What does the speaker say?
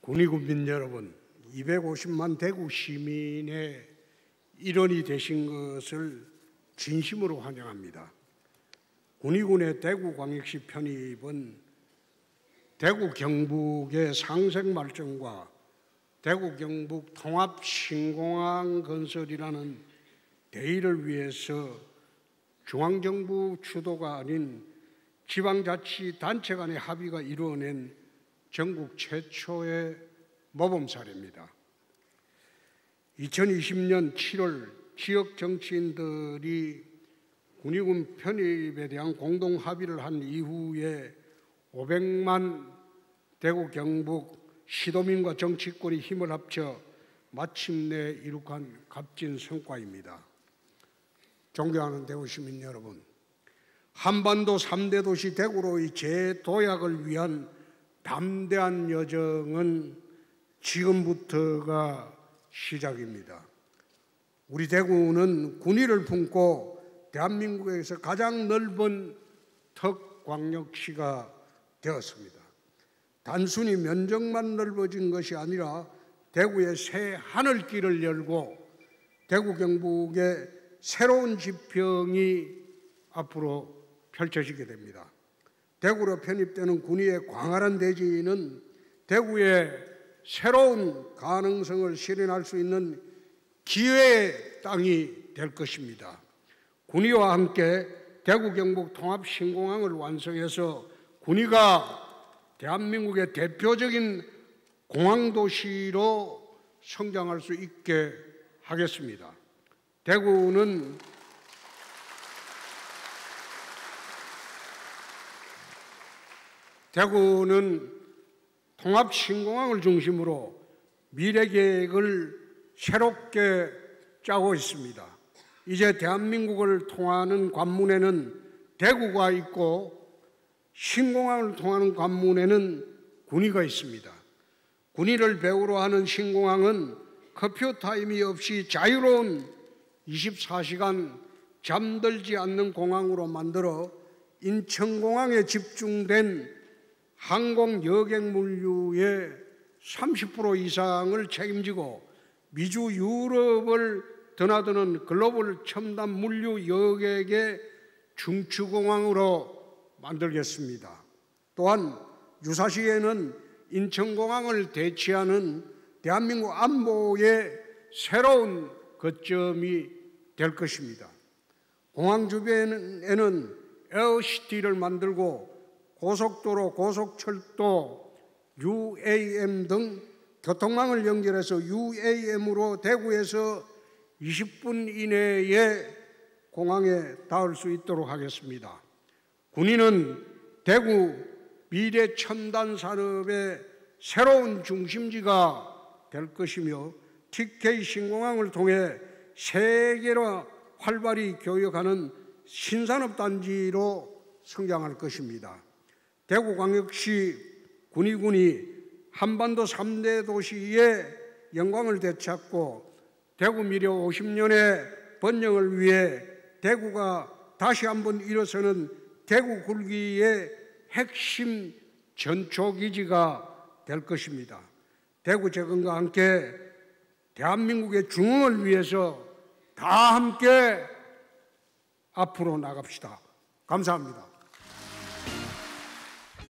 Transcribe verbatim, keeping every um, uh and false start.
군의군민 여러분, 이백오십만 대구 시민의 일원이 되신 것을 진심으로 환영합니다. 군의군의 대구광역시 편입은 대구 경북의 상생 발전과 대구 경북 통합 신공항 건설이라는 대의를 위해서 중앙정부 주도가 아닌 지방자치단체 간의 합의가 이루어낸 전국 최초의 모범 사례입니다. 이천이십 년 칠월 지역 정치인들이 군의군 편입에 대한 공동 합의를 한 이후에 오백만 대구 경북 시도민과 정치권이 힘을 합쳐 마침내 이룩한 값진 성과입니다. 존경하는 대구 시민 여러분, 한반도 삼 대 도시 대구로의 재도약을 위한 담대한 여정은 지금부터가 시작입니다. 우리 대구는 군의를 품고 대한민국에서 가장 넓은 특광역시가 되었습니다. 단순히 면적만 넓어진 것이 아니라 대구의 새 하늘길을 열고 대구 경북의 새로운 지평이 앞으로 펼쳐지게 됩니다. 대구로 편입되는 군의의 광활한 대지는 대구의 새로운 가능성을 실현할 수 있는 기회의 땅이 될 것입니다. 군의와 함께 대구 경북 통합 신공항을 완성해서 군의가 대한민국의 대표적인 공항도시로 성장할 수 있게 하겠습니다. 대구는 대구는 통합 신공항을 중심으로 미래 계획을 새롭게 짜고 있습니다. 이제 대한민국을 통하는 관문에는 대구가 있고 신공항을 통하는 관문에는 군의가 있습니다. 군의를 배후로 하는 신공항은 커피 타임이 없이 자유로운 이십사 시간 잠들지 않는 공항으로 만들어 인천공항에 집중된 항공 여객 물류의 삼십 퍼센트 이상을 책임지고 미주 유럽을 드나드는 글로벌 첨단 물류 여객의 중추공항으로 만들겠습니다. 또한 유사시에는 인천공항을 대치하는 대한민국 안보의 새로운 거점이 될 것입니다. 공항 주변에는 에어시티를 만들고 고속도로, 고속철도, 유에이엠 등 교통망을 연결해서 유에이엠으로 대구에서 이십 분 이내에 공항에 닿을 수 있도록 하겠습니다. 군의는 대구 미래 첨단 산업의 새로운 중심지가 될 것이며 티케이 신공항을 통해 세계로 활발히 교역하는 신산업단지로 성장할 것입니다. 대구광역시 군의군이 한반도 삼 대 도시의 영광을 되찾고 대구 미래 오십 년의 번영을 위해 대구가 다시 한번 일어서는 대구 굴기의 핵심 전초기지가 될 것입니다. 대구 재건과 함께 대한민국의 중흥을 위해서 다 함께 앞으로 나갑시다. 감사합니다.